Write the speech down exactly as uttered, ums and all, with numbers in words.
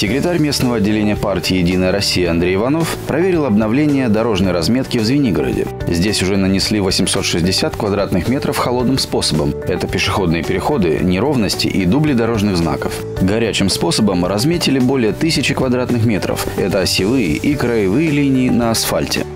Секретарь местного отделения партии «Единая Россия» Андрей Иванов проверил обновление дорожной разметки в Звенигороде. Здесь уже нанесли восемьсот шестьдесят квадратных метров холодным способом. Это пешеходные переходы, неровности и дубли дорожных знаков. Горячим способом разметили более тысячи квадратных метров. Это осевые и краевые линии на асфальте.